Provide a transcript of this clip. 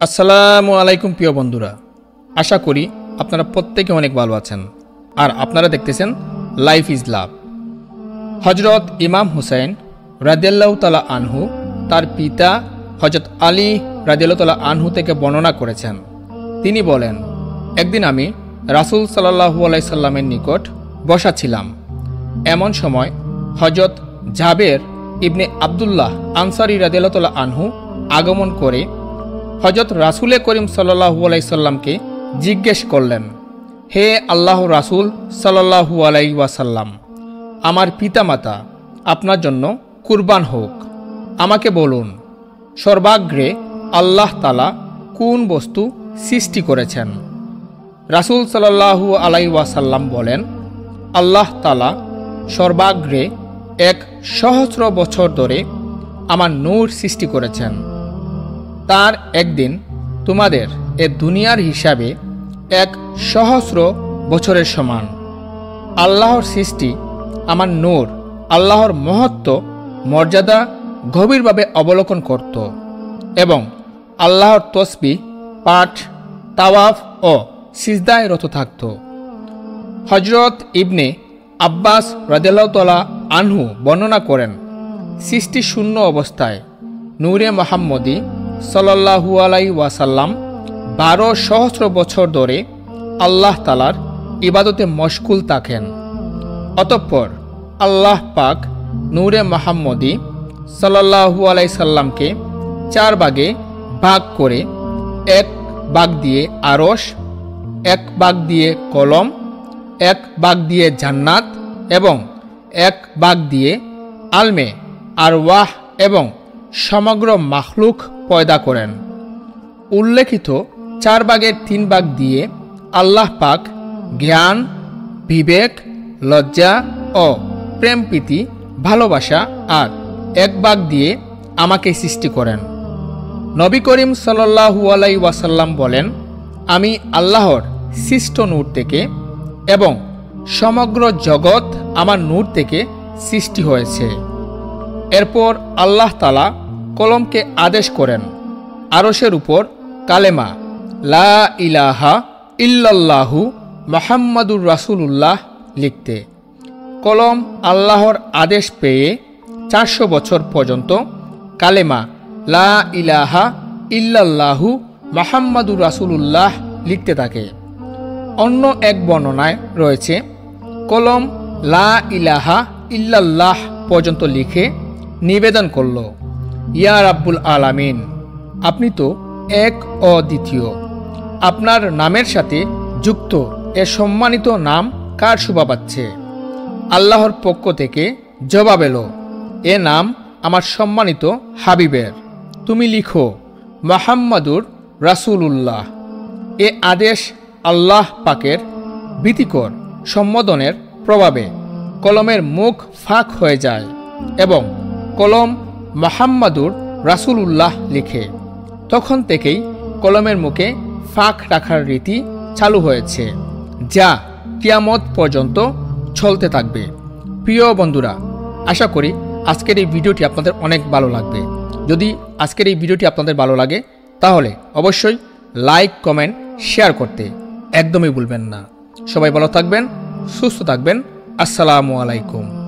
আসসালামু আলাইকুম প্রিয় বন্ধুরা, আশা করি আপনারা প্রত্যেকে অনেক ভালো আছেন। আর আপনারা দেখতেছেন লাইফ ইজ লাভ। হজরত ইমাম হুসাইন রাদিয়াল্লাহু তাআলা আনহু তার পিতা হজরত আলী রাদিয়াল্লাহু তাআলা আনহু থেকে বর্ণনা করেছেন। তিনি বলেন, একদিন আমি রাসূল সাল্লাল্লাহু আলাইহি সাল্লামের নিকট বসা ছিলাম। এমন সময় হজরত জাবের ইবনে আব্দুল্লাহ আনসারী রাদিয়াল্লাহু তাআলা আনহু আগমন করে হজরত রাসূলে করিম সাল্লাল্লাহু আলাইহি সাল্লামকে জিজ্ঞেস করলেন, হে আল্লাহর রাসূল সাল্লাল্লাহু আলাইহি ওয়াসাল্লাম, আমার পিতামাতা আপনার জন্য কুরবান হোক। আমাকে বলুন, সর্বাগ্রে আল্লাহ তাআলা কোন বস্তু সৃষ্টি করেছেন? রাসূল সাল্লাল্লাহু আলাইহি ওয়াসাল্লাম বলেন, আল্লাহ তাআলা সর্বাগ্রে 1,000 বছর ধরে আমার নূর সৃষ্টি করেছেন। তার একদিন তোমাদের এ দুনিয়ার হিসাবে 1,000 বছরের সমান। আল্লাহর সৃষ্টি আমার নূর আল্লাহর মহত্ব মর্যাদা গভীরভাবে অবলোকন করত এবং আল্লাহর তসবিহ পাঠ, তাওয়াফ ও সিজদায় রত থাকত। হজরত ইবনে আব্বাস রাদিয়াল্লাহু তাআলা আনহু বর্ণনা করেন, সৃষ্টি শূন্য অবস্থায় নূরে মুহাম্মদী সাল্লাল্লাহু আলাইহি ওয়াসাল্লাম 12 সহস্র বছর ধরে আল্লাহ তাআলার ইবাদতে মশগুল থাকেন। অতঃপর আল্লাহ পাক নূরে মুহাম্মদী সাল্লাল্লাহু আলাইহি সাল্লামকে 4 ভাগে ভাগ করে, 1 ভাগ দিয়ে আরশ, 1 ভাগ দিয়ে কলম, 1 ভাগ দিয়ে জান্নাত এবং 1 ভাগ দিয়ে আলমে আরওয়াহ এবং সমগ্র মাখলুক পয়দা করেন। উল্লেখিত 4 ভাগের 3 ভাগ দিয়ে আল্লাহ পাক জ্ঞান, বিবেক, লজ্জা ও প্রেম প্রীতি ভালোবাসা আর 1 ভাগ দিয়ে আমাকে সৃষ্টি করেন। নবী করিম সাল্লাল্লাহু আলাইহি ওয়াসাল্লাম বলেন, আমি আল্লাহর সৃষ্ট নূর থেকে এবং সমগ্র জগৎ আমার নূর থেকে সৃষ্টি হয়েছে। এরপর আল্লাহ তাআলা কলমকে আদেশ করেন আরশের উপর কালেমা লা ইলাহা ইল্লাল্লাহু মুহাম্মাদুর রাসূলুল্লাহ লিখতে। কলম আল্লাহর আদেশ পেয়ে 400 বছর পর্যন্ত কালেমা লা ইলাহা ইল্লাল্লাহু মুহাম্মাদুর রাসূলুল্লাহ লিখতে থাকে। অন্য এক বর্ণনায় রয়েছে, কলম লা ইলাহা ইল্লাল্লাহ পর্যন্ত লিখে নিবেদন করল, ইয়া রাব্বুল আলামিন, আপনি তো এক ও দ্বিতীয়, আপনার নামের সাথে যুক্ত এ সম্মানিত নাম কার শোভা পাচ্ছে? আল্লাহর পক্ষ থেকে জবাব এলো, এ নাম আমার সম্মানিত হাবিবের, তুমি লিখো মুহাম্মাদুর রাসূলুল্লাহ। এ আদেশ আল্লাহ পাকের ভীতিকর সম্বোধনের প্রভাবে কলমের মুখ ফাঁক হয়ে যায় এবং কলম মুহাম্মাদুর রাসূলুল্লাহ লিখে। তখন থেকেই কলমের মুখে ফাঁক রাখার রীতি চালু হয়েছে, যা কিয়ামত পর্যন্ত চলতে থাকবে। প্রিয় বন্ধুরা, আশা করি আজকের এই ভিডিওটি আপনাদের অনেক ভালো লাগবে। যদি আজকের এই ভিডিওটি আপনাদের ভালো লাগে তাহলে অবশ্যই লাইক, কমেন্ট, শেয়ার করতে একদমই ভুলবেন না। সবাই ভালো থাকবেন, সুস্থ থাকবেন। আসসালামু আলাইকুম।